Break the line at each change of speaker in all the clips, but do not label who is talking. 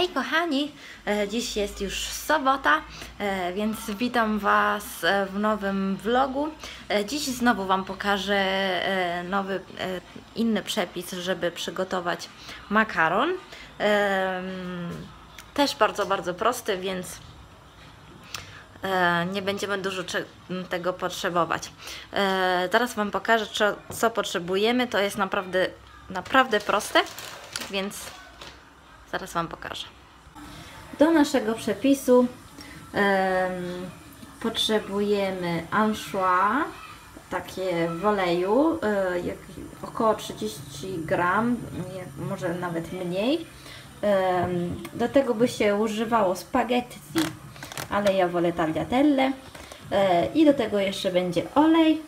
Hej kochani, dziś jest już sobota, więc witam Was w nowym vlogu. Dziś znowu Wam pokażę nowy, inny przepis, żeby przygotować makaron. Też bardzo prosty, więc nie będziemy dużo tego potrzebować. Zaraz Wam pokażę, co potrzebujemy. To jest naprawdę proste, więc zaraz Wam pokażę. Do naszego przepisu potrzebujemy anchois, takie w oleju, około 30 gram, może nawet mniej. Do tego by się używało spaghetti, ale ja wolę tagliatelle. I do tego jeszcze będzie olej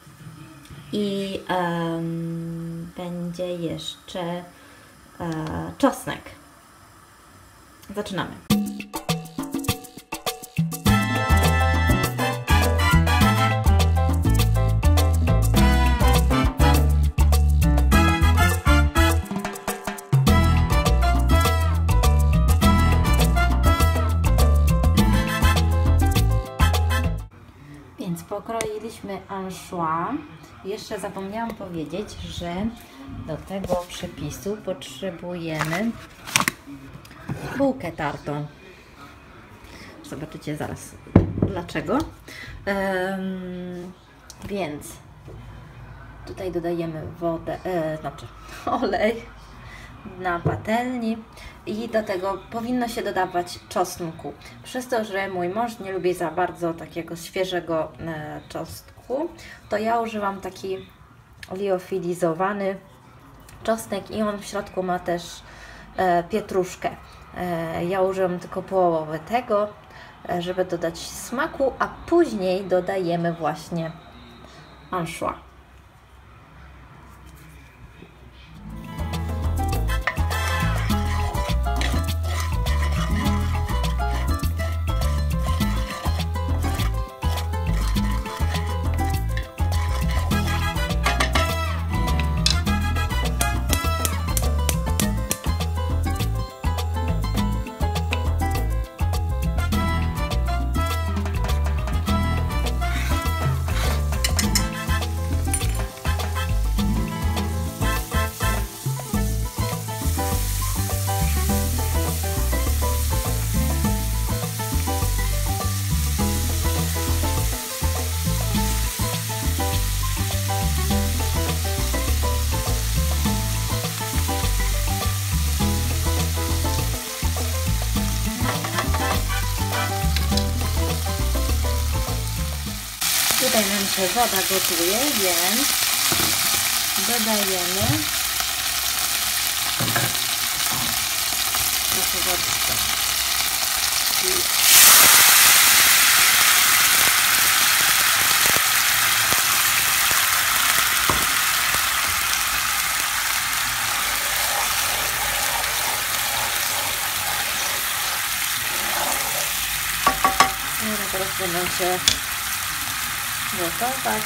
i będzie jeszcze czosnek. Zaczynamy. Więc pokroiliśmy anchois. Jeszcze zapomniałam powiedzieć, że do tego przepisu potrzebujemy bułkę tartą. Zobaczycie zaraz dlaczego. Więc tutaj dodajemy wodę, olej na patelni i do tego powinno się dodawać czosnku. Przez to, że mój mąż nie lubi za bardzo takiego świeżego czosnku, to ja używam taki liofilizowany czosnek i on w środku ma też pietruszkę. Ja użyłam tylko połowę tego, żeby dodać smaku, a później dodajemy właśnie anchois. Tutaj nam się woda gotuje, więc dodajemy trochę wody. I teraz będą się gotować.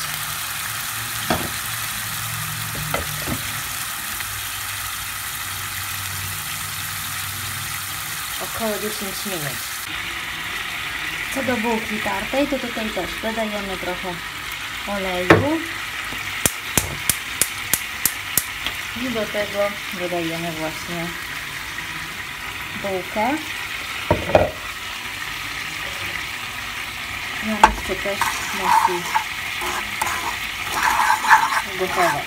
Około 10 minut. Co do bułki tartej, to tutaj też dodajemy trochę oleju i do tego dodajemy właśnie bułkę. No jeszcze też musi gotować.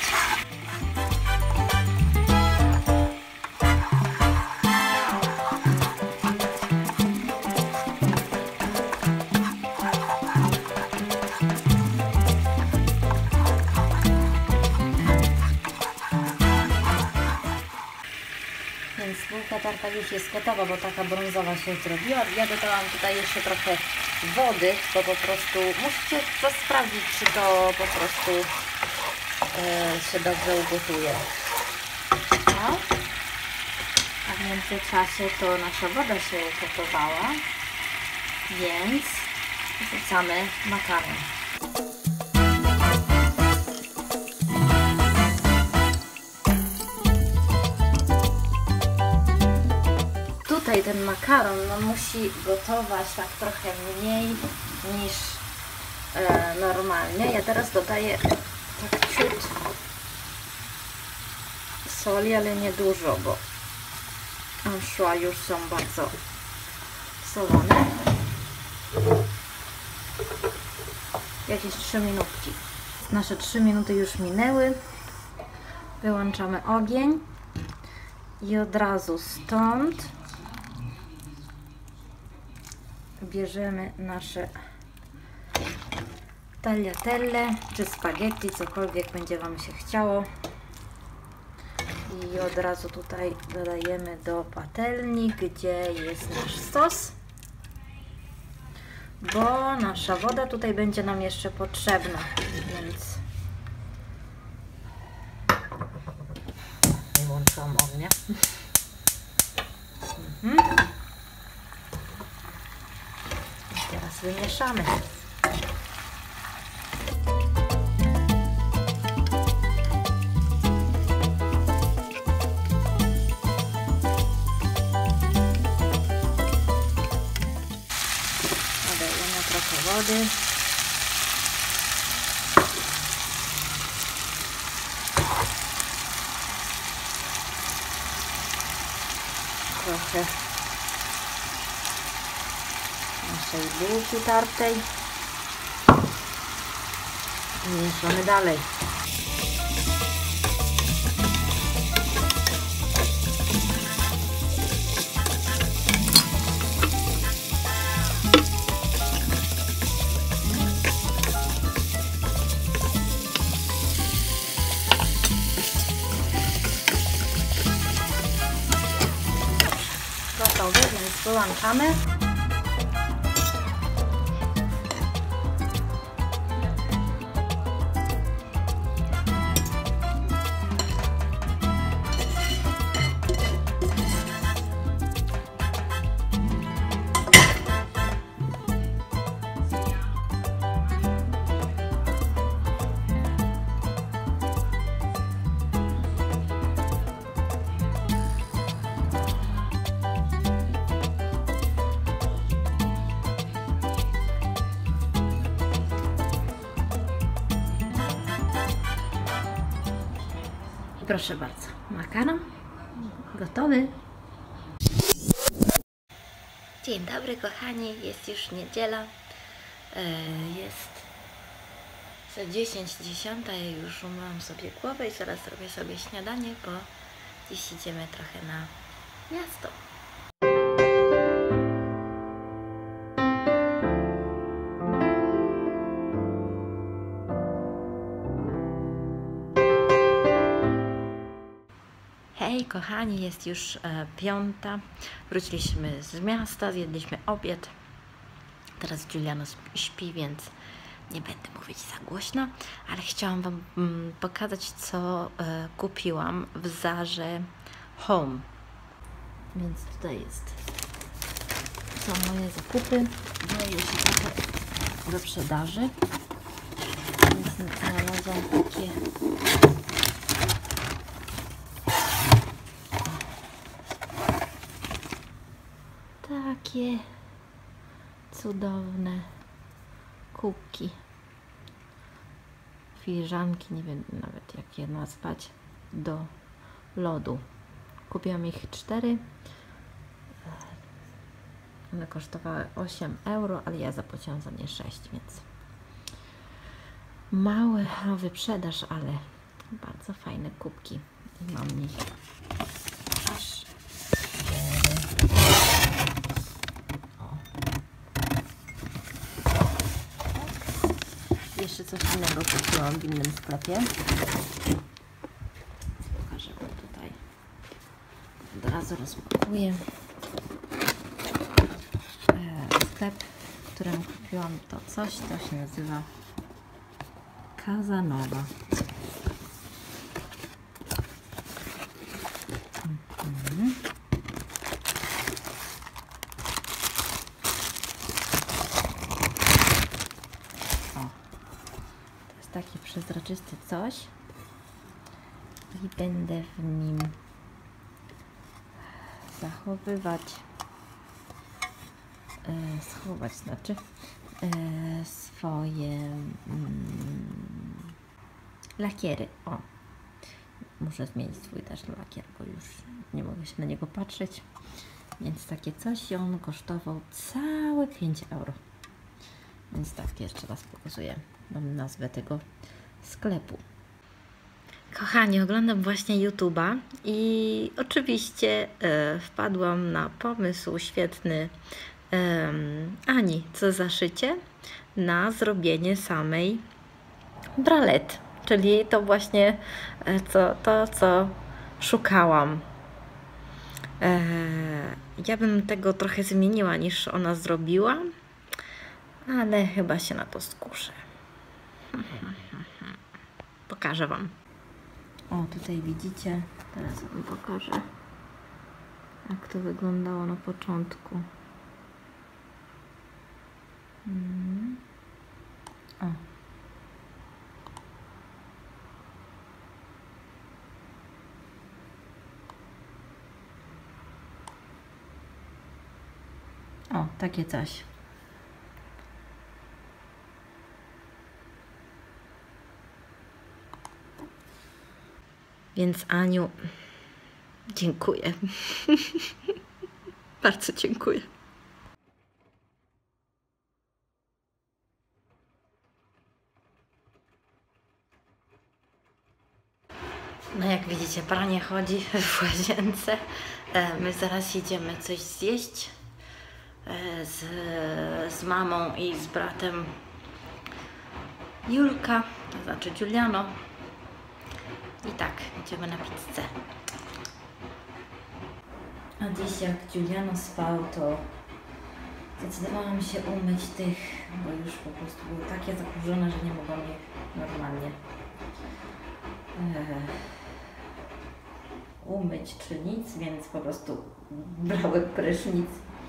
Więc bułka tarta już jest gotowa, bo taka brązowa się zrobiła. Ja dodałam tutaj jeszcze trochę wody, bo po prostu musicie to sprawdzić, czy to po prostu się dobrze ugotuje. No. A w międzyczasie to nasza woda się ugotowała, więc wrzucamy makaron. tutaj ten makaron no, musi gotować tak trochę mniej niż normalnie. Ja teraz dodaję tak ciut soli, ale nie dużo, bo anchois już są bardzo solone. Jakieś 3 minutki. Nasze 3 minuty już minęły. Wyłączamy ogień i od razu stąd bierzemy nasze tagliatelle czy spaghetti, cokolwiek będzie Wam się chciało. I od razu tutaj dodajemy do patelni, gdzie jest nasz sos, bo nasza woda tutaj będzie nam jeszcze potrzebna, więc nie włączyłam ognia. I teraz wymieszamy. Dodajemy trochę wody. Trochę naszej bułki tartej i mieszamy dalej. Gotowe, więc wyłączamy. Proszę bardzo, makaron gotowy. Dzień dobry kochani, jest już niedziela, jest za 10:10, ja już umyłam sobie głowę i zaraz zrobię sobie śniadanie, bo dziś idziemy trochę na miasto. Hej kochani, jest już 5. Wróciliśmy z miasta, zjedliśmy obiad. Teraz Juliano śpi, więc nie będę mówić za głośno, ale chciałam Wam pokazać, co kupiłam w Zarze Home. Więc tutaj są moje zakupy. Boję się trochę wyprzedaży, więc znalazłam takie cudowne kubki, filiżanki, nie wiem nawet jak je nazwać, do lodu. Kupiłam ich 4. One kosztowały 8 euro, ale ja zapłaciłam za nie 6, więc mały wyprzedaż, ale bardzo fajne kubki. I mam nich aż 4. Jeszcze coś innego kupiłam w innym sklepie. Pokażę Wam tutaj. Od razu rozpakuję. Sklep, w którym kupiłam to coś, to się nazywa Casanova. Takie przezroczyste coś i będę w nim zachowywać schować, znaczy swoje lakiery. O, muszę zmienić swój też lakier, bo już nie mogę się na niego patrzeć. Więc takie coś i on kosztował całe 5 euro. Więc tak, jeszcze raz pokazuję Wam nazwę tego sklepu. Kochani, oglądam właśnie YouTube'a i oczywiście wpadłam na pomysł świetny Ani, co za szycie, na zrobienie samej bralette, czyli to właśnie to, co szukałam. Ja bym tego trochę zmieniła niż ona zrobiła, ale chyba się na to skuszę. Pokażę Wam. O, tutaj widzicie, teraz Wam pokażę, jak to wyglądało na początku. O. O, takie coś. Więc Aniu, dziękuję. Bardzo dziękuję. No jak widzicie, pranie chodzi w łazience. My zaraz idziemy coś zjeść z mamą i z bratem Julka, to znaczy Giuliano. I tak, idziemy na pizzę. A dziś jak Giuliano spał, to zdecydowałam się umyć tych, bo już po prostu były takie zakurzone, że nie mogłam ich normalnie umyć czy nic, więc po prostu brałem prysznic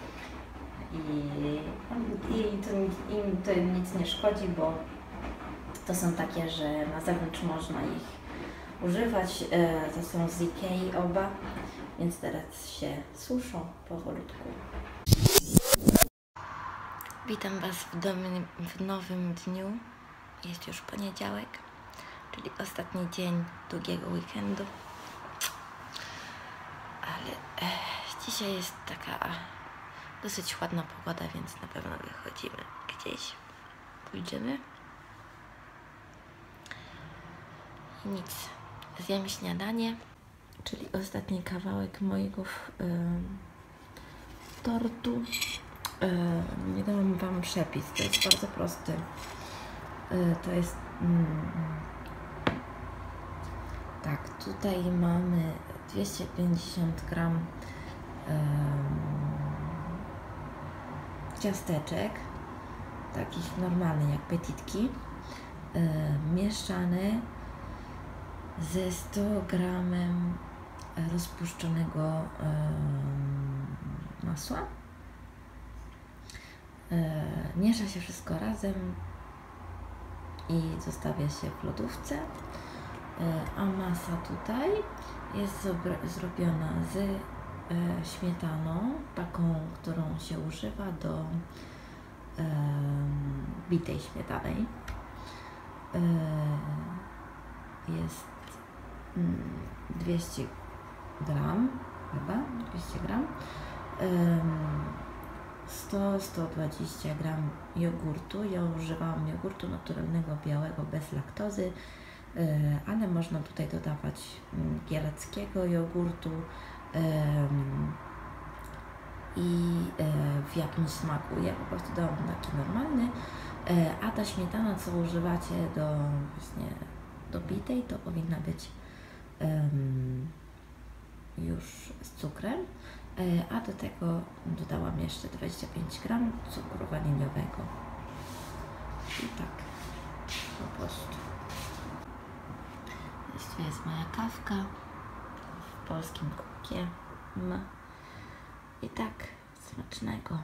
i im to nic nie szkodzi, bo to są takie, że na zewnątrz można ich używać. To są z Ikei oba, więc teraz się suszą powolutku. Witam Was w nowym dniu. Jest już poniedziałek, czyli ostatni dzień długiego weekendu. Ale dzisiaj jest taka dosyć ładna pogoda, więc na pewno wychodzimy gdzieś. Pójdziemy. I nic. Zjem śniadanie, czyli ostatni kawałek mojego tortu. Nie dałam Wam przepis, to jest bardzo prosty. To jest tak, tutaj mamy 250 gram ciasteczek, takich normalnych jak petitki, mieszane ze 100 gramem rozpuszczonego masła. Miesza się wszystko razem i zostawia się w lodówce, a masa tutaj jest zrobiona z śmietaną, taką, którą się używa do bitej śmietanej. Jest 200 gram, chyba 200 gram, 100-120 gram jogurtu. Ja używałam jogurtu naturalnego, białego, bez laktozy, ale można tutaj dodawać kieleckiego jogurtu i w jakimś smaku. Ja po prostu dałam taki normalny, a ta śmietana, co używacie do bitej, to powinna być już z cukrem, a do tego dodałam jeszcze 25 gram cukru waniliowego. I tak po prostu. To jest moja kawka w polskim kubkiem. I tak, smacznego.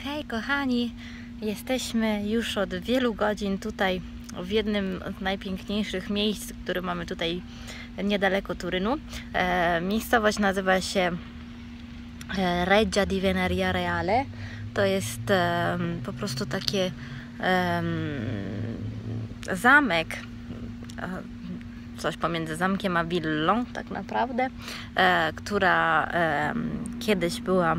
Hej kochani, jesteśmy już od wielu godzin tutaj w jednym z najpiękniejszych miejsc, które mamy tutaj niedaleko Turynu. Miejscowość nazywa się Reggia di Venaria Reale. To jest po prostu takie zamek, coś pomiędzy zamkiem a willą tak naprawdę, która kiedyś była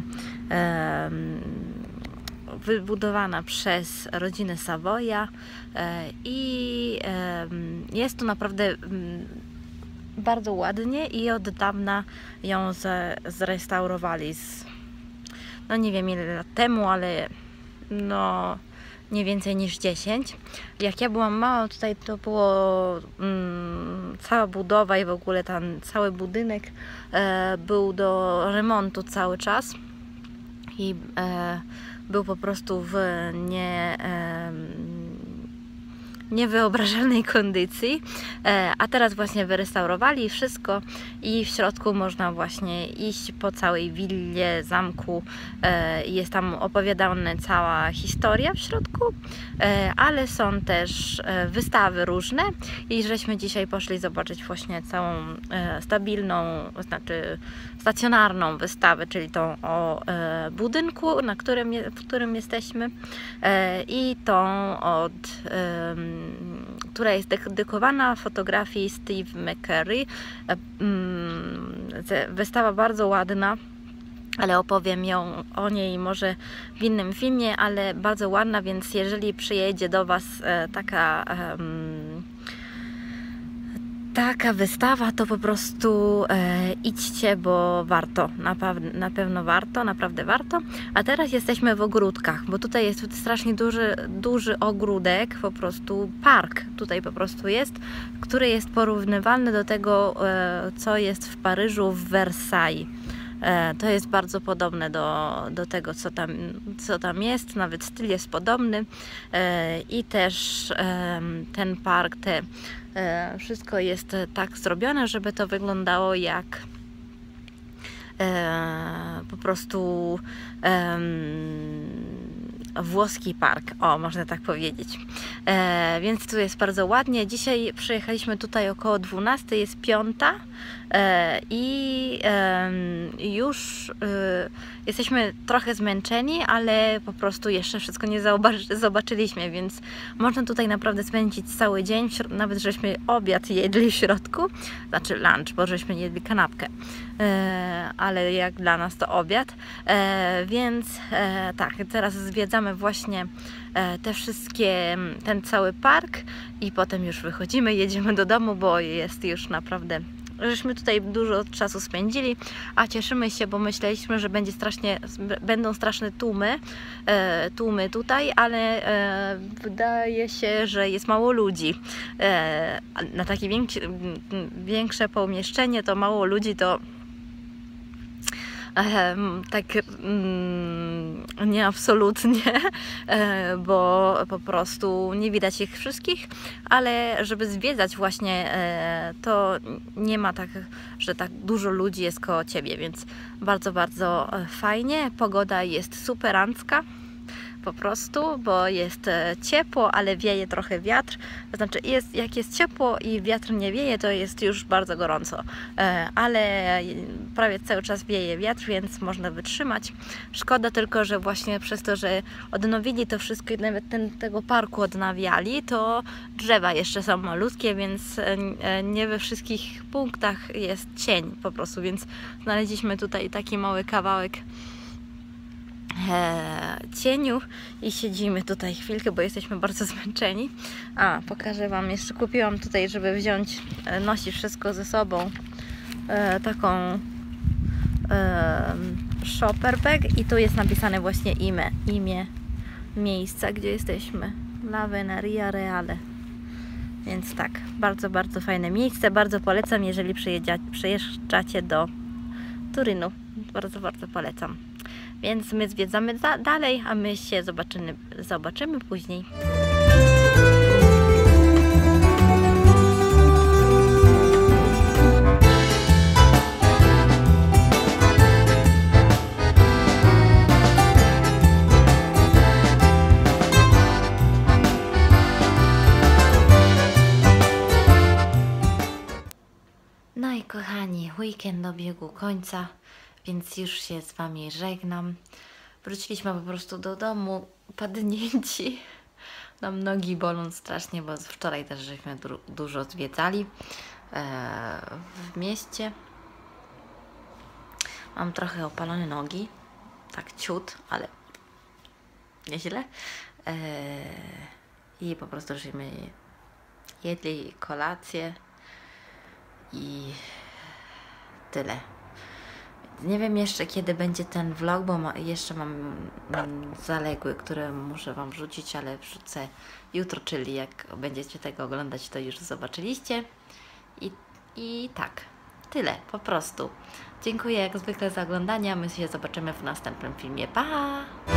wybudowana przez rodzinę Savoya i jest tu naprawdę bardzo ładnie i od dawna ją zrestaurowali no nie wiem ile lat temu, ale no nie więcej niż 10. Jak ja byłam mała, tutaj to było cała budowa i w ogóle ten cały budynek był do remontu cały czas i był po prostu w niewyobrażalnej kondycji, a teraz właśnie wyrestaurowali wszystko i w środku można właśnie iść po całej willie, zamku. Jest tam opowiadana cała historia w środku, ale są też wystawy różne i żeśmy dzisiaj poszli zobaczyć właśnie całą stabilną, znaczy stacjonarną wystawę, czyli tą o budynku, w którym jesteśmy, i tą która jest dedykowana fotografii Steve McCurry. Wystawa bardzo ładna, ale opowiem o niej może w innym filmie, ale bardzo ładna, więc jeżeli przyjedzie do Was taka wystawa, to po prostu idźcie, bo warto, na pewno warto, naprawdę warto. A teraz jesteśmy w ogródkach, bo tutaj jest strasznie duży ogródek, po prostu park tutaj po prostu jest, który jest porównywalny do tego, co jest w Paryżu, w Versailles. To jest bardzo podobne do tego, co tam jest, nawet styl jest podobny i też ten park, wszystko jest tak zrobione, żeby to wyglądało jak po prostu włoski park, o, można tak powiedzieć. Więc tu jest bardzo ładnie. Dzisiaj przyjechaliśmy tutaj około 12, jest 5 i już jesteśmy trochę zmęczeni, ale po prostu jeszcze wszystko nie zobaczyliśmy, więc można tutaj naprawdę spędzić cały dzień. Nawet żeśmy obiad jedli w środku, znaczy lunch, bo żeśmy jedli kanapkę, ale jak dla nas to obiad, więc tak, teraz zwiedzamy właśnie ten cały park i potem już wychodzimy, jedziemy do domu, bo jest już naprawdę, żeśmy tutaj dużo czasu spędzili, a cieszymy się, bo myśleliśmy, że będą straszne tłumy tutaj, ale wydaje się, że jest mało ludzi. Na takie większe pomieszczenie to mało ludzi, to tak nie absolutnie, bo po prostu nie widać ich wszystkich, ale żeby zwiedzać właśnie, to nie ma tak, że tak dużo ludzi jest koło Ciebie, więc bardzo, bardzo fajnie. Pogoda jest superancka po prostu, bo jest ciepło, ale wieje trochę wiatr. To znaczy, jak jest ciepło i wiatr nie wieje, to jest już bardzo gorąco, ale prawie cały czas wieje wiatr, więc można wytrzymać. Szkoda tylko, że właśnie przez to, że odnowili to wszystko i nawet tego parku odnawiali, to drzewa jeszcze są malutkie, więc nie we wszystkich punktach jest cień po prostu, więc znaleźliśmy tutaj taki mały kawałek cieniu i siedzimy tutaj chwilkę, bo jesteśmy bardzo zmęczeni. A, pokażę Wam, jeszcze kupiłam tutaj, żeby nosić wszystko ze sobą, taką shopper bag i tu jest napisane właśnie imię miejsca, gdzie jesteśmy, La Venaria Reale. Więc tak, bardzo, bardzo fajne miejsce, bardzo polecam, jeżeli przyjeżdżacie do Turynu, bardzo, bardzo polecam. Więc my zwiedzamy dalej, a my się zobaczymy później. weekend dobiegł końca, więc już się z Wami żegnam. Wróciliśmy po prostu do domu padnięci. Nam nogi bolą strasznie, bo wczoraj też żeśmy dużo zwiedzali w mieście. Mam trochę opalone nogi, tak ciut, ale nieźle. I po prostu żeśmy jedli kolację i tyle. Nie wiem jeszcze kiedy będzie ten vlog, bo jeszcze mam zaległy, które muszę Wam wrzucić, ale wrzucę jutro, czyli jak będziecie tego oglądać, to już zobaczyliście. I tak, tyle po prostu. Dziękuję jak zwykle za oglądanie, my się zobaczymy w następnym filmie. Pa!